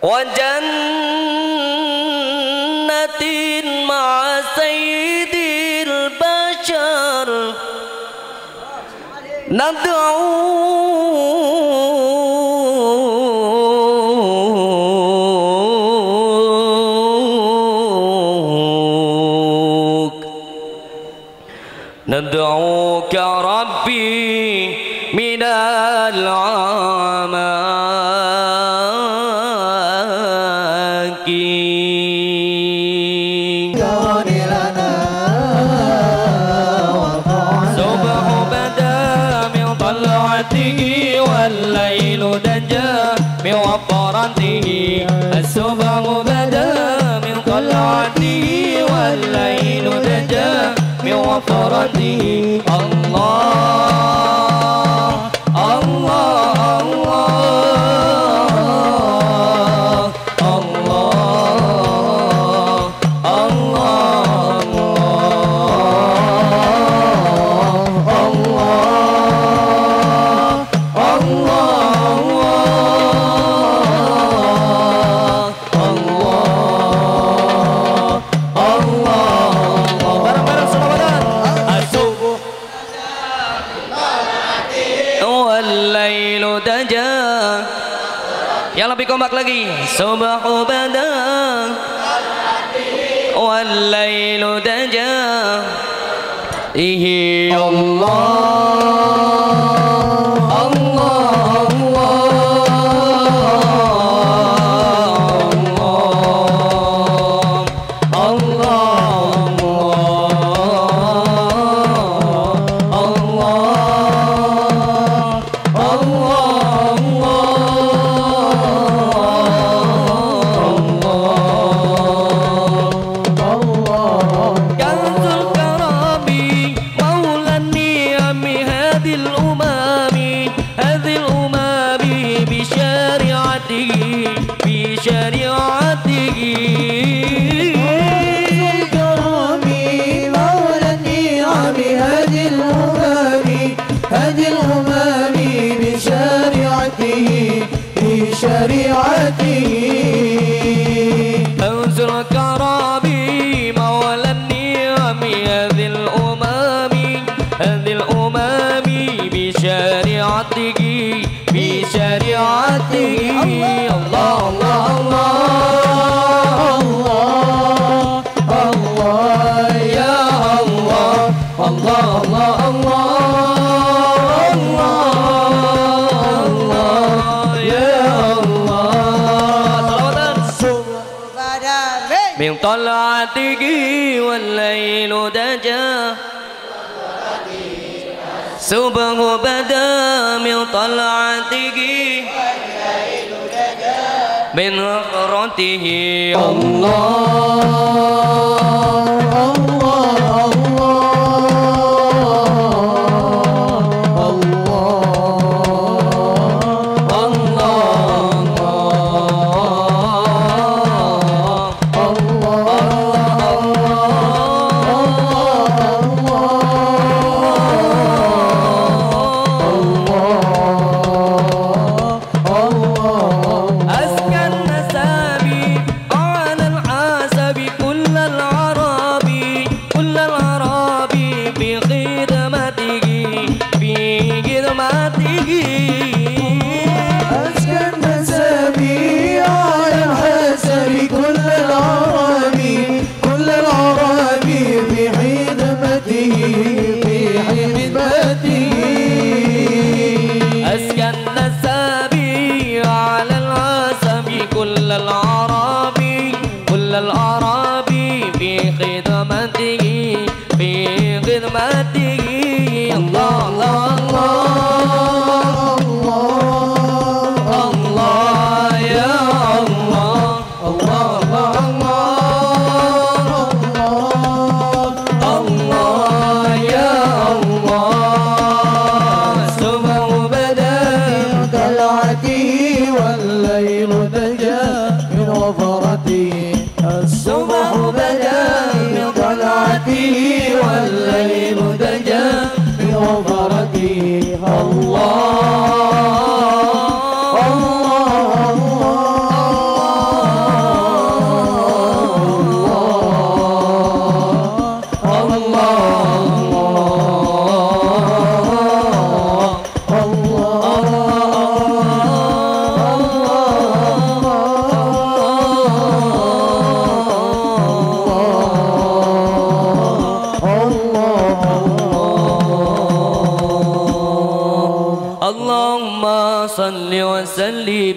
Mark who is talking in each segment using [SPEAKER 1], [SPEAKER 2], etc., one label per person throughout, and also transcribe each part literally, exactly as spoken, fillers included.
[SPEAKER 1] وجنة مع سيد البشر ندعوك ندعوك ربي من العماكن صبح بدا من طلعته والليل دجى من وفرته الصبح بدا من طلعته والليل دجى من وفرته الله الله الله الله yang lebih kompak lagi. Subuh bada wal lailu daja ihi Allah Allah من طلعته والليل دجى صبح بدا من طلعته والليل دجى من غفرته الله والليل دجى من وفرته صل وسلم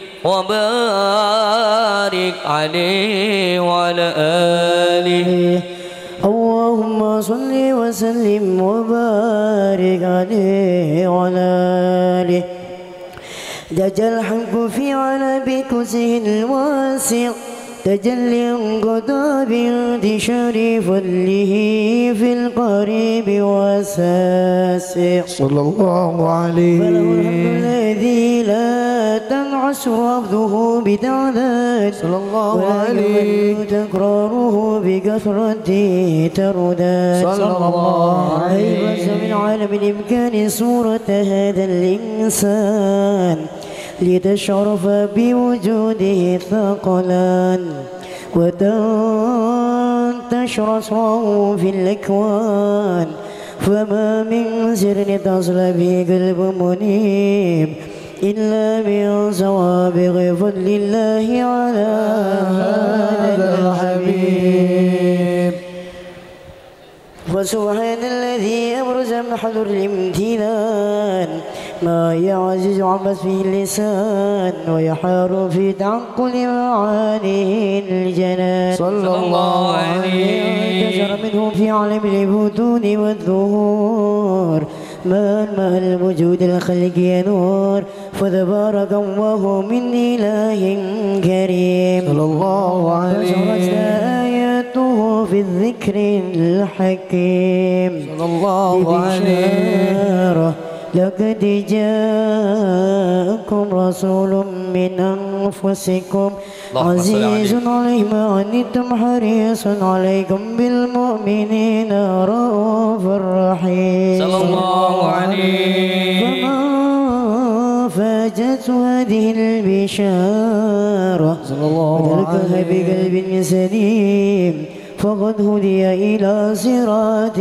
[SPEAKER 1] وبارك عليه وعلى آله.
[SPEAKER 2] اللهم صل وسلم وبارك عليه وعلى آله. دج الحق في على بكسه الواسع تجلي انقضى بانتشار فضله في القريب والساسع
[SPEAKER 3] صلى الله عليه.
[SPEAKER 2] فله الحمد الذي لا تنعس رفضه بتعداد
[SPEAKER 3] صلى الله عليه.
[SPEAKER 2] تكراره بكثرة ترداد
[SPEAKER 3] صلى الله عليه.
[SPEAKER 2] أيوة من عالم الإمكان صورة هذا الإنسان لتشرف بوجوده الثقلان وتنتشر صوره في الأكوان فما من سر تصل به قلب منيب إلا من سوابغ فضل الله على هذا الحبيب. فسبحان الذي أبرز محضر الامتنان ما يعزز عن وصفه اللسان ويحار في تعقل معانيه الجنان
[SPEAKER 3] صلى الله عليه.
[SPEAKER 2] انتشر منه في عالم البطون والظهور ما ما الوجود الخلق ينور فتبارك الله من إله كريم
[SPEAKER 3] صلى الله عليه.
[SPEAKER 2] فشرت آياته في الذكر الحكيم
[SPEAKER 3] صلى الله عليه.
[SPEAKER 2] لقد جاءكم رسول من أنفسكم عزيز عليه ما عنتم حريص عليكم بالمؤمنين رؤوف رحيم
[SPEAKER 1] صلى الله عليه.
[SPEAKER 2] فما فاجت هذه البشارة
[SPEAKER 3] صلى الله
[SPEAKER 2] وتركها بقلب سليم فقد هدي إلى صراط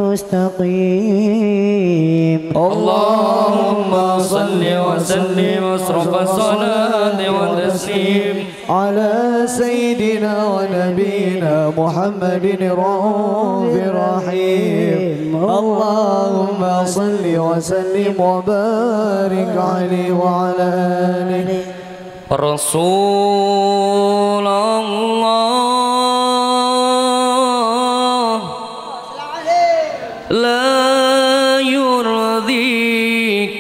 [SPEAKER 2] مستقيم.
[SPEAKER 1] اللهم صل وسلم واصرف الصلاة والتسليم
[SPEAKER 3] على سيدنا ونبينا محمد الرؤوف الرحيم. اللهم صل وسلم وبارك عليه وعلى آله.
[SPEAKER 1] رسول الله لا يرضيك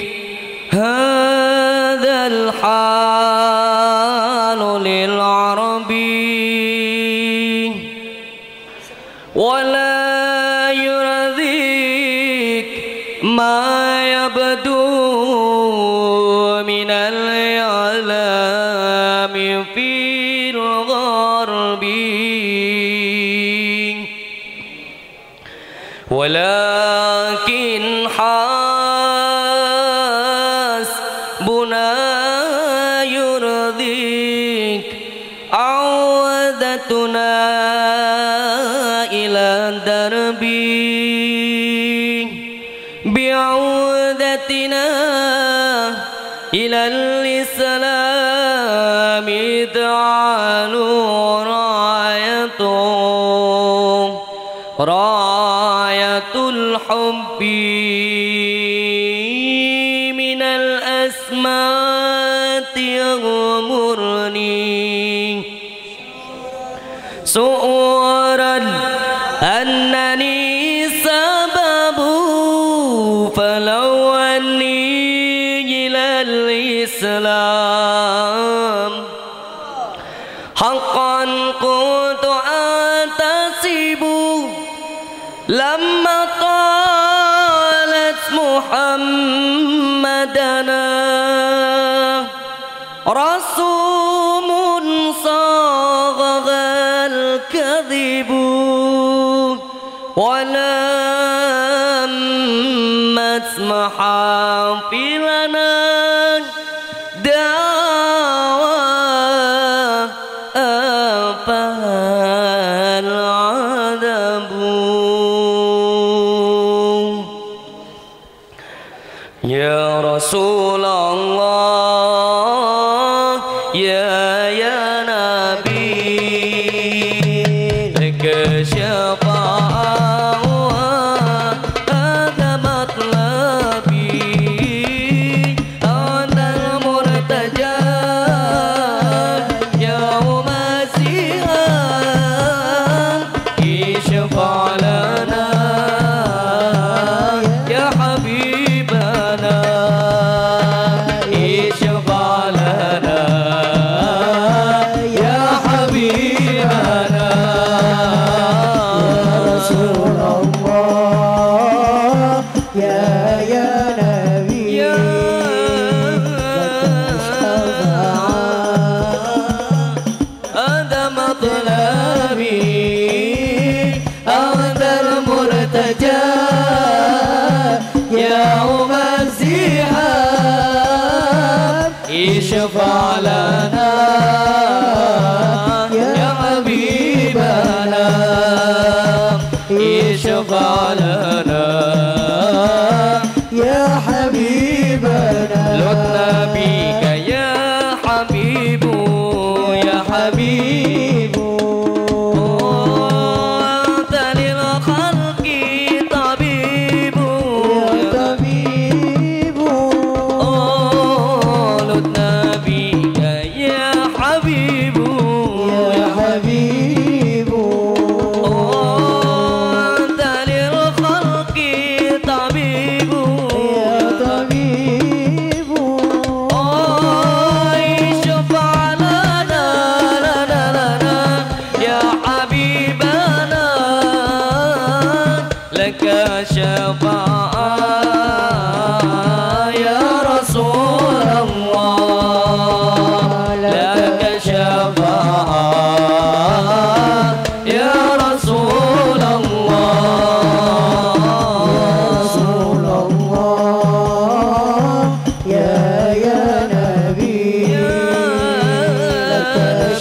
[SPEAKER 1] هذا الحال للعربي ولا يرضيك ما يبدو من الإعلام في الغرب ولكن حسبنا يرضيك عودتنا إلى الدرب بعودتنا إلى الإسلام تعالوا راية راية الحب من الأسمات يغمرني سؤرا أنني سبب فلو أني إلى الإسلام حقا كنت أنتسب لما قالت محمدنا رسوم صاغ الكذب ولم اسمح حافلنا دعوى فالعذب يا رسول الله يا يا نبي لك شفاعة هذا مطلبي أنت اشفع لنا يا حبيبنا اشفع لنا
[SPEAKER 3] يا حبيبنا
[SPEAKER 1] لطنا بك يا حبيب يا حبيب أنت للخلق طبيب
[SPEAKER 3] يا طبيب
[SPEAKER 1] لطنا بك يا حبيب
[SPEAKER 3] يا حبيب
[SPEAKER 1] أنت للخلق طبيب
[SPEAKER 3] يا طبيب
[SPEAKER 1] اشفع لنا لنا لنا يا حبيبنا لك شفاعة يا رسول الله لك شفاعة يا رسول الله
[SPEAKER 3] رسول الله يا يا نبي لك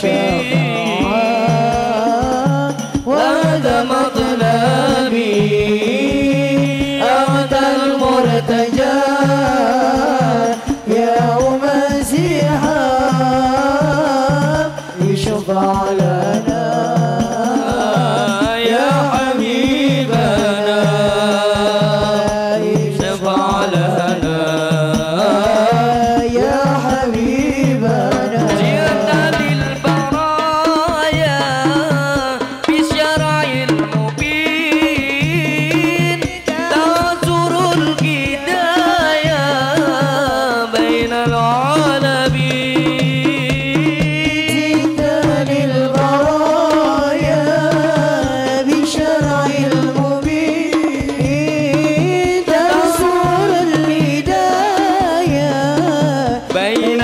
[SPEAKER 3] شفاعة وهذا مطلبي أنت المرتجى يا مسيحا اشفع لنا
[SPEAKER 1] يا حبيبنا اشفع لنا
[SPEAKER 3] يا حبيبنا
[SPEAKER 1] جئت للبرايا بالشرع المبين تنصر الهدايا بين العالمين
[SPEAKER 3] جئت للبرايا بشرع المبين تنصر الهدايا
[SPEAKER 1] بين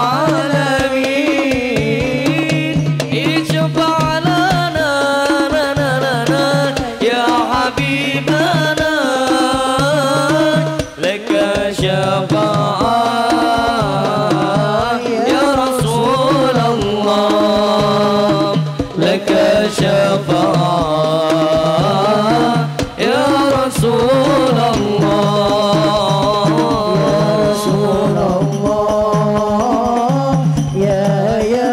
[SPEAKER 1] العالمين اشفع لنا لنا لنا يا حبيبنا لك شفاعة يا رسول الله لك شفاعة يا رسول الله
[SPEAKER 3] رسول الله يا يا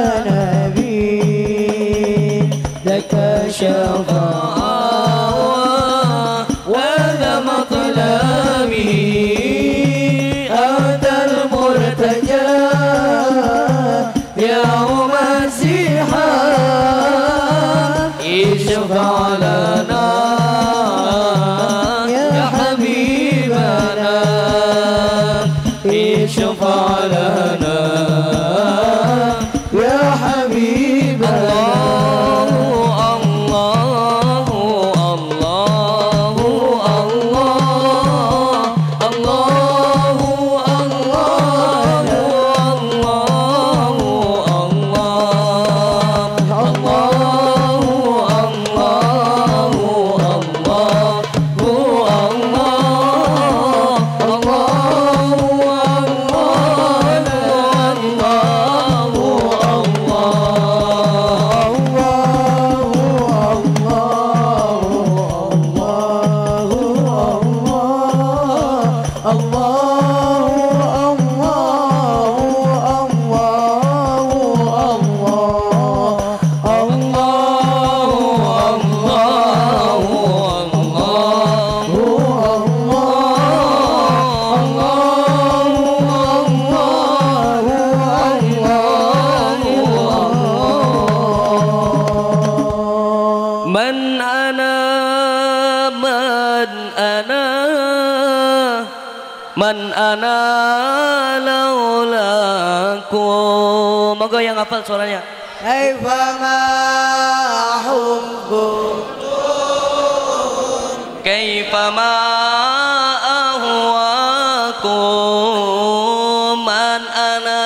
[SPEAKER 3] نبي لك شفاعة
[SPEAKER 1] وهذا مطلبي
[SPEAKER 3] أنت المرتجى يا مسيحا
[SPEAKER 1] اشفع لنا يا حبيبنا اشفع لنا
[SPEAKER 3] يا حبيبنا
[SPEAKER 1] الله الله الله الله Man ana laulakum. Moga yang hafal suaranya.
[SPEAKER 3] Kaifa ma hubbu
[SPEAKER 1] Kaifa ma ahwakum man ana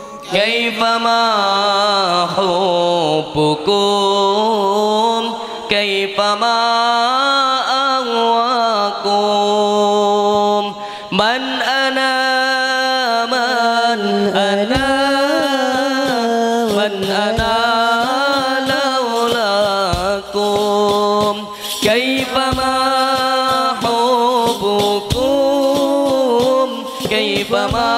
[SPEAKER 1] Kaifa ma hubbukum Man ana man ana man ana laulakum kaifa ma hubbukum kaifa ma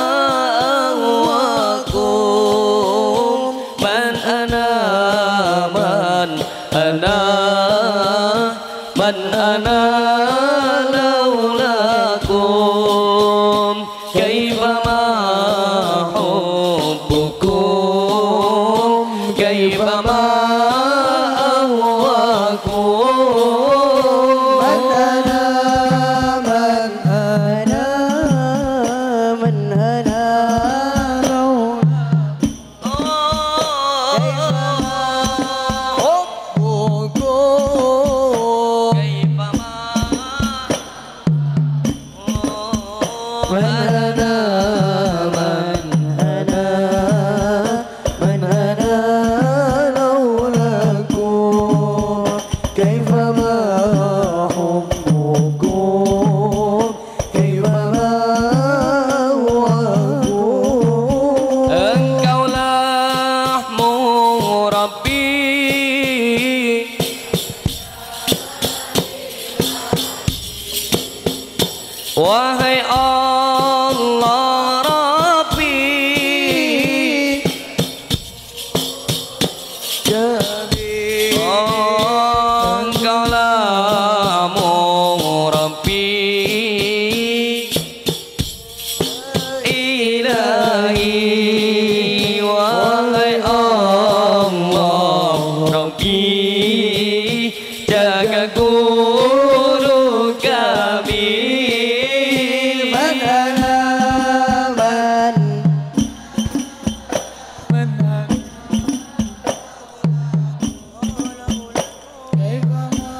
[SPEAKER 1] ahwakum man ana man ana man ana laulakum kaifa ma hubbukum kaifa ma ahwakum
[SPEAKER 3] man ana man ana man ana hubbukum
[SPEAKER 1] kaifa ma
[SPEAKER 3] man ana man ana man ana laulakum kaifa ma hubbukum kaifa ma ahwakum
[SPEAKER 1] Engkaulah Rabbi, wahai Allah Rabbi,
[SPEAKER 3] jadi
[SPEAKER 1] Engkaulah Rabbi, Ilahi, wahai Allah Rabbi, jaga guru kami.
[SPEAKER 3] man ana man man ana kaifa ma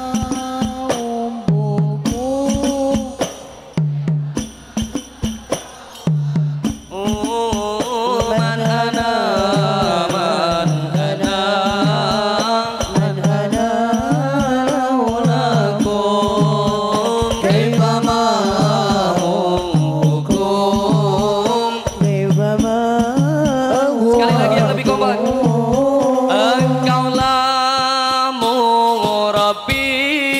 [SPEAKER 3] hubbukum
[SPEAKER 1] Oh, man ana, man ana,
[SPEAKER 3] man ana laulakum kaifa ma hubbukum
[SPEAKER 2] kaifa ma
[SPEAKER 1] Sekali lagi yang lebih kompak. Engkaulah Rabbi,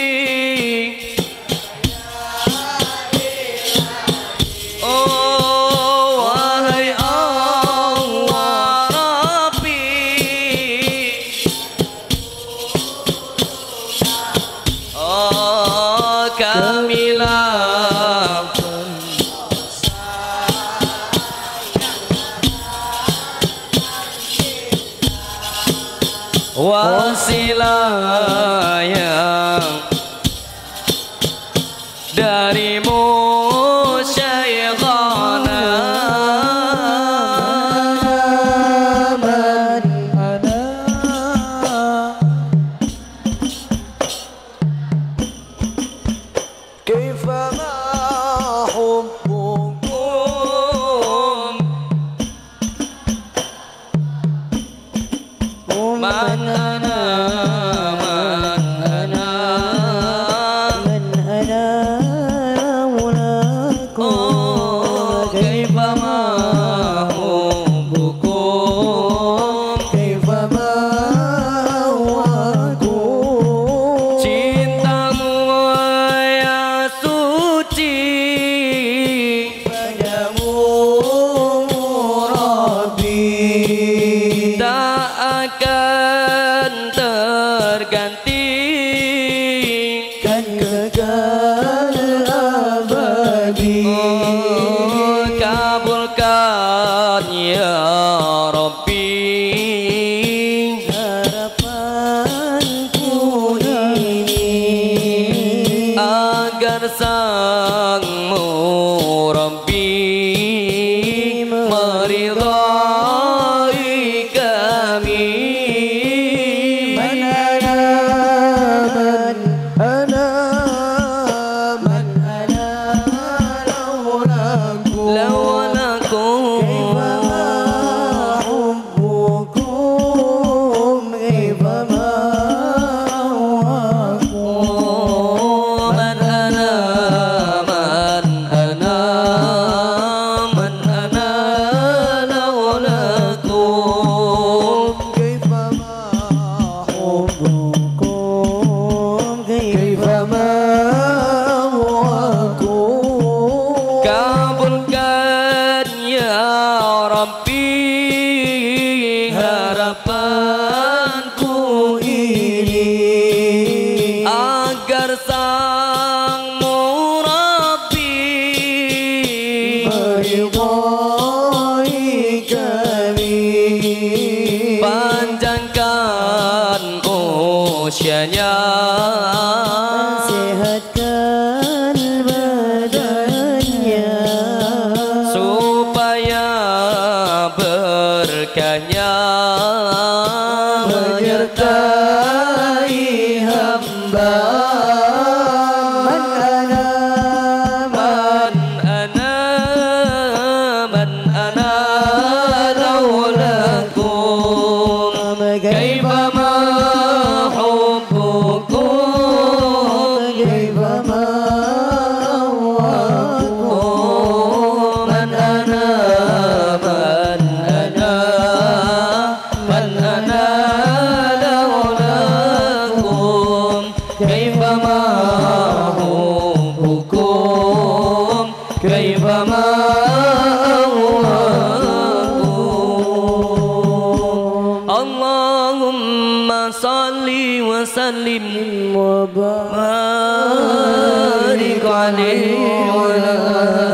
[SPEAKER 1] oh wahai Allah Rabbi, oh kamilah wasilah yang darimu Syekhana.
[SPEAKER 3] man ana kaifa ma hubbukum
[SPEAKER 1] Man ana, man ana,
[SPEAKER 2] man ana laulakum
[SPEAKER 1] oh kaifa ma hubbukum
[SPEAKER 3] kaifa ma ahwakum
[SPEAKER 1] cintamu ya suci
[SPEAKER 3] padamu Rabbi
[SPEAKER 1] tak akan terganti
[SPEAKER 3] kan kekal abadi
[SPEAKER 1] oh, kabulkan ya Rabbi
[SPEAKER 2] harapanku ini
[SPEAKER 1] agar sang Rabbi meridai kami.
[SPEAKER 3] man ana man ana man ana laulakum
[SPEAKER 1] Lawalakum
[SPEAKER 3] kaifa ma hubbukum kaifa ma ahwakum
[SPEAKER 1] oh, man ana, man ana, وسلم
[SPEAKER 3] وبارك
[SPEAKER 1] بارك عليه وعلى